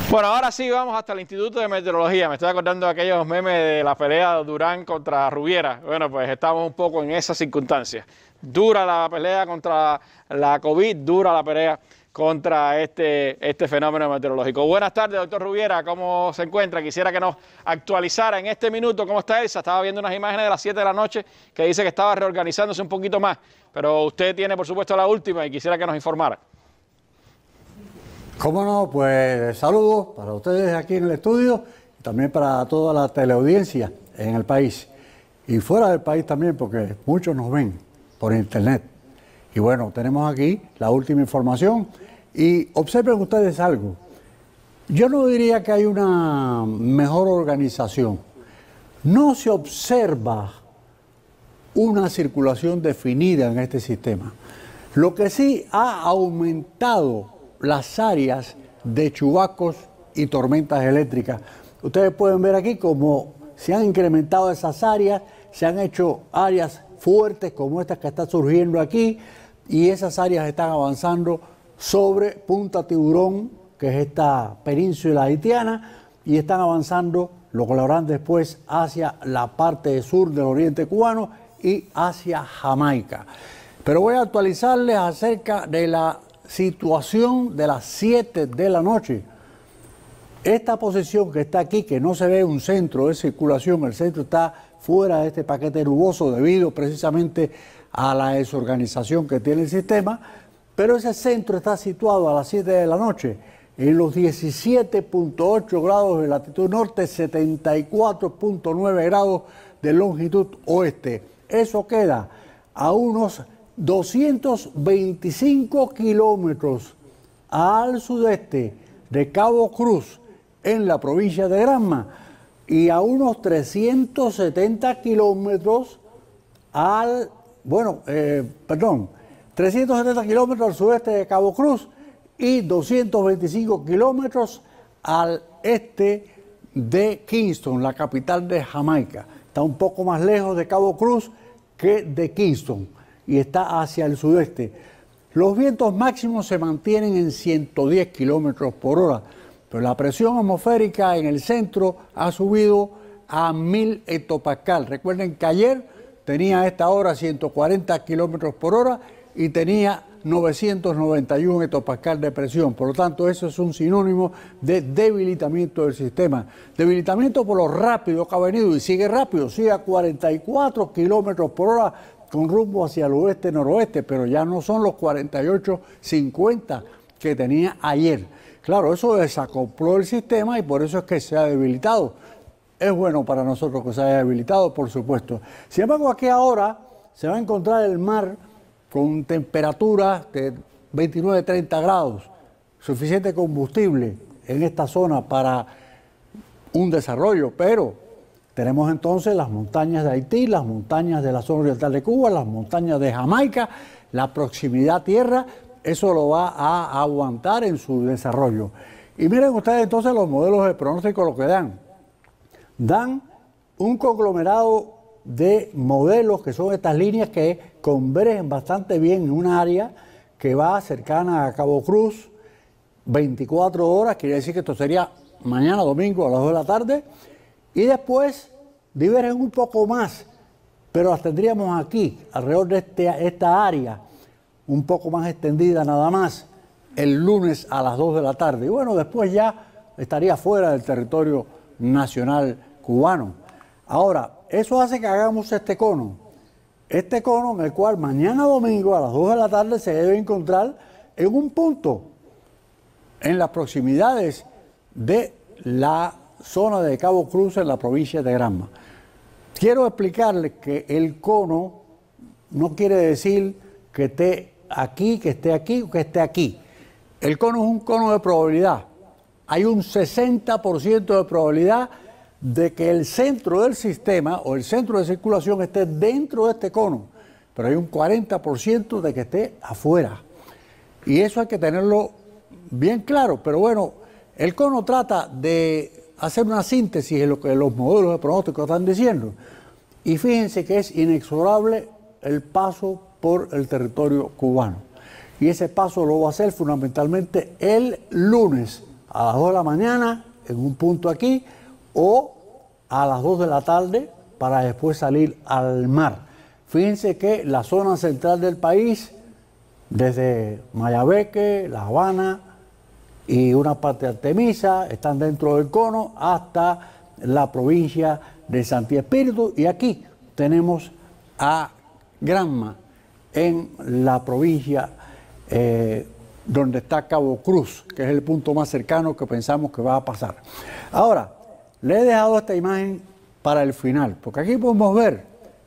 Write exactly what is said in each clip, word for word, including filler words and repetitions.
Bueno, ahora sí vamos hasta el Instituto de Meteorología. Me estoy acordando de aquellos memes de la pelea de Durán contra Rubiera. Bueno, pues estamos un poco en esas circunstancias. Dura la pelea contra la COVID, dura la pelea contra este, este fenómeno meteorológico. Buenas tardes, doctor Rubiera. ¿Cómo se encuentra? Quisiera que nos actualizara en este minuto cómo está Elsa. Estaba viendo unas imágenes de las siete de la noche que dice que estaba reorganizándose un poquito más. Pero usted tiene, por supuesto, la última y quisiera que nos informara. Cómo no, pues saludos para ustedes aquí en el estudio y también para toda la teleaudiencia en el país y fuera del país también, porque muchos nos ven por internet. Y bueno, tenemos aquí la última información y observen ustedes algo. Yo no diría que hay una mejor organización. No se observa una circulación definida en este sistema. Lo que sí ha aumentado las áreas de chubascos y tormentas eléctricas. Ustedes pueden ver aquí cómo se han incrementado esas áreas, se han hecho áreas fuertes como estas que están surgiendo aquí, y esas áreas están avanzando sobre Punta Tiburón, que es esta península haitiana, y están avanzando, lo que lo harán después, hacia la parte sur del oriente cubano y hacia Jamaica. Pero voy a actualizarles acerca de la situación de las siete de la noche. Esta posición que está aquí, que no se ve un centro de circulación, el centro está fuera de este paquete nuboso debido precisamente a la desorganización que tiene el sistema, pero ese centro está situado a las siete de la noche en los diecisiete punto ocho grados de latitud norte, setenta y cuatro punto nueve grados de longitud oeste. Eso queda a unos doscientos veinticinco kilómetros al sudeste de Cabo Cruz, en la provincia de Granma, y a unos trescientos setenta kilómetros al, bueno, eh, perdón, trescientos setenta kilómetros al sudeste de Cabo Cruz y doscientos veinticinco kilómetros al este de Kingston, la capital de Jamaica. Está un poco más lejos de Cabo Cruz que de Kingston y está hacia el sudeste. Los vientos máximos se mantienen en ciento diez kilómetros por hora, pero la presión atmosférica en el centro ha subido a mil hectopascal. Recuerden que ayer tenía a esta hora ciento cuarenta kilómetros por hora y tenía novecientos noventa y uno hectopascal de presión. Por lo tanto, eso es un sinónimo de debilitamiento del sistema. Debilitamiento por lo rápido que ha venido y sigue rápido, sigue a cuarenta y cuatro kilómetros por hora con rumbo hacia el oeste-noroeste, pero ya no son los cuarenta y ocho cincuenta que tenía ayer. Claro, eso desacopló el sistema y por eso es que se ha debilitado. Es bueno para nosotros que se haya debilitado, por supuesto. Sin embargo, aquí ahora se va a encontrar el mar con temperaturas de veintinueve a treinta grados, suficiente combustible en esta zona para un desarrollo, pero tenemos entonces las montañas de Haití, las montañas de la zona oriental de Cuba, las montañas de Jamaica, la proximidad a tierra, eso lo va a aguantar en su desarrollo. Y miren ustedes entonces los modelos de pronóstico lo que dan. Dan un conglomerado de modelos que son estas líneas que convergen bastante bien en un área que va cercana a Cabo Cruz, veinticuatro horas, quiere decir que esto sería mañana domingo a las dos de la tarde, y después divergen un poco más, pero las tendríamos aquí, alrededor de este, esta área, un poco más extendida nada más, el lunes a las dos de la tarde. Y bueno, después ya estaría fuera del territorio nacional cubano. Ahora, eso hace que hagamos este cono. Este cono en el cual mañana domingo a las dos de la tarde se debe encontrar en un punto, en las proximidades de la zona de Cabo Cruz en la provincia de Granma. Quiero explicarles que el cono no quiere decir que esté aquí, que esté aquí o que esté aquí. El cono es un cono de probabilidad. Hay un sesenta por ciento de probabilidad de que el centro del sistema o el centro de circulación esté dentro de este cono, pero hay un cuarenta por ciento de que esté afuera. Y eso hay que tenerlo bien claro. Pero bueno, el cono trata de hacer una síntesis de lo que los modelos de pronóstico están diciendo. Y fíjense que es inexorable el paso por el territorio cubano. Y ese paso lo va a hacer fundamentalmente el lunes a las dos de la mañana en un punto aquí o a las dos de la tarde para después salir al mar. Fíjense que la zona central del país, desde Mayabeque, La Habana y una parte de Artemisa, están dentro del cono hasta la provincia de Santi Espíritu, y aquí tenemos a Granma en la provincia eh, donde está Cabo Cruz, que es el punto más cercano que pensamos que va a pasar. Ahora, le he dejado esta imagen para el final, porque aquí podemos ver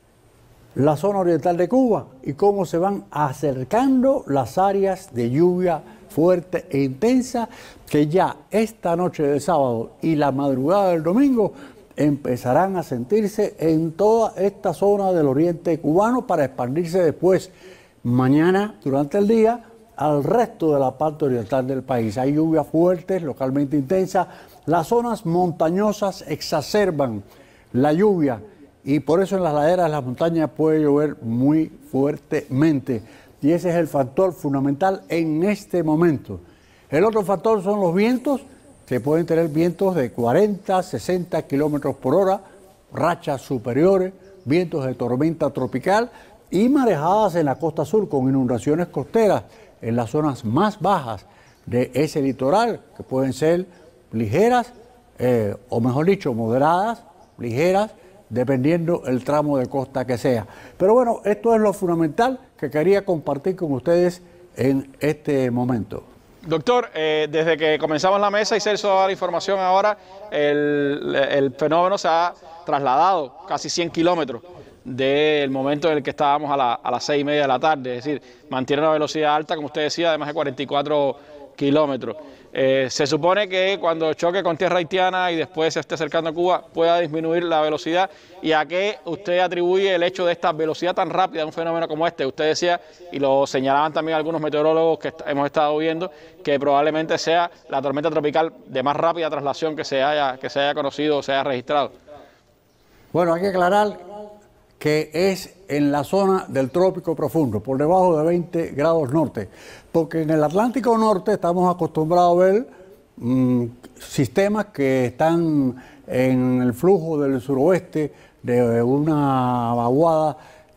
la zona oriental de Cuba y cómo se van acercando las áreas de lluvia fuerte e intensa que ya esta noche de sábado y la madrugada del domingo empezarán a sentirse en toda esta zona del oriente cubano para expandirse después mañana durante el día al resto de la parte oriental del país. Hay lluvias fuertes, localmente intensas. Las zonas montañosas exacerban la lluvia y por eso en las laderas de las montañas puede llover muy fuertemente. Y ese es el factor fundamental en este momento. El otro factor son los vientos, que pueden tener vientos de cuarenta, sesenta kilómetros por hora, rachas superiores, vientos de tormenta tropical y marejadas en la costa sur con inundaciones costeras en las zonas más bajas de ese litoral, que pueden ser ligeras, eh, o mejor dicho, moderadas, ligeras, dependiendo el tramo de costa que sea. Pero bueno, esto es lo fundamental que quería compartir con ustedes en este momento. Doctor, eh, desde que comenzamos la mesa y Celso da la información ahora, el, el fenómeno se ha trasladado casi cien kilómetros del momento en el que estábamos a, la, a las seis y media de la tarde, es decir, mantiene una velocidad alta, como usted decía, de más de cuarenta y cuatro kilómetros. Eh, se supone que cuando choque con tierra haitiana y después se esté acercando a Cuba pueda disminuir la velocidad. ¿Y a qué usted atribuye el hecho de esta velocidad tan rápida de un fenómeno como este? Usted decía, y lo señalaban también algunos meteorólogos que hemos estado viendo, que probablemente sea la tormenta tropical de más rápida traslación que se haya, que se haya conocido o se haya registrado. Bueno, hay que aclarar que es en la zona del trópico profundo, por debajo de veinte grados norte, porque en el Atlántico Norte estamos acostumbrados a ver mmm, sistemas que están en el flujo del suroeste de una vaguada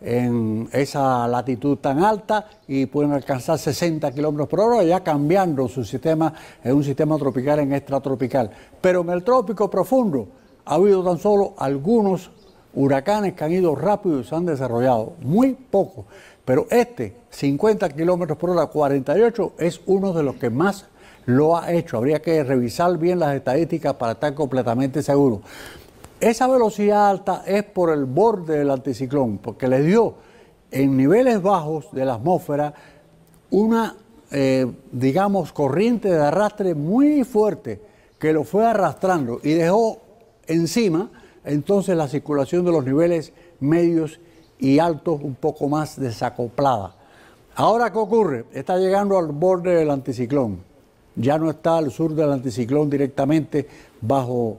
en esa latitud tan alta y pueden alcanzar sesenta kilómetros por hora, ya cambiando su sistema en un sistema tropical en extratropical. Pero en el trópico profundo ha habido tan solo algunos huracanes que han ido rápido y se han desarrollado, muy poco, pero este, cincuenta kilómetros por hora, cuarenta y ocho, es uno de los que más lo ha hecho. Habría que revisar bien las estadísticas para estar completamente seguro. Esa velocidad alta es por el borde del anticiclón, porque le dio en niveles bajos de la atmósfera una, eh, digamos, corriente de arrastre muy fuerte que lo fue arrastrando y dejó encima entonces la circulación de los niveles medios y altos un poco más desacoplada. Ahora, ¿qué ocurre? Está llegando al borde del anticiclón. Ya no está al sur del anticiclón directamente bajo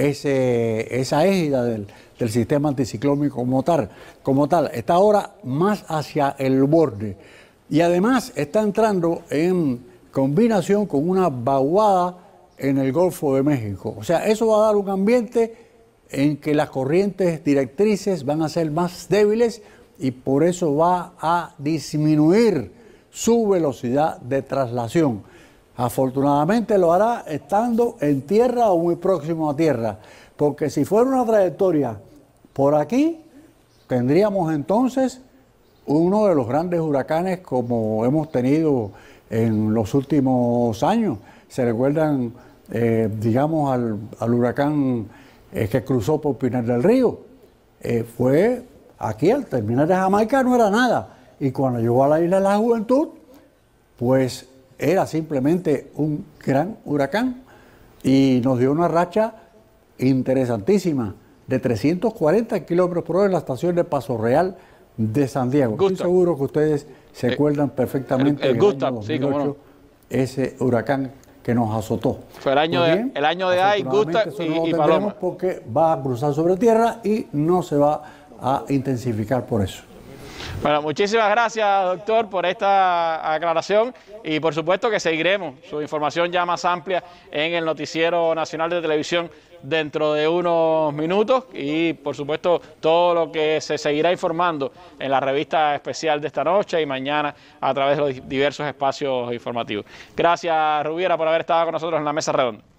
ese, esa égida del, del sistema anticiclónico como tal, como tal. Está ahora más hacia el borde. Y además está entrando en combinación con una vaguada en el Golfo de México. O sea, eso va a dar un ambiente en que las corrientes directrices van a ser más débiles y por eso va a disminuir su velocidad de traslación. Afortunadamente lo hará estando en tierra o muy próximo a tierra, porque si fuera una trayectoria por aquí, tendríamos entonces uno de los grandes huracanes como hemos tenido en los últimos años. Se recuerdan, eh, digamos, al, al huracán eh, que cruzó por Pinar del Río. Eh, fue aquí, al terminar de Jamaica no era nada. Y cuando llegó a la Isla de la Juventud, pues era simplemente un gran huracán y nos dio una racha interesantísima de trescientos cuarenta kilómetros por hora en la estación de Paso Real de Santiago. Gustav. Estoy seguro que ustedes se eh, acuerdan perfectamente el, el del Gustav, año dos mil ocho, sí, cómo no. Ese huracán que nos azotó. Fue el año, bien, de, el año de Ay, Gustav y, no y Paloma. Porque va a cruzar sobre tierra y no se va a intensificar por eso. Bueno, muchísimas gracias, doctor, por esta aclaración y por supuesto que seguiremos su información ya más amplia en el Noticiero Nacional de Televisión dentro de unos minutos y por supuesto todo lo que se seguirá informando en la revista especial de esta noche y mañana a través de los diversos espacios informativos. Gracias, Rubiera, por haber estado con nosotros en la mesa redonda.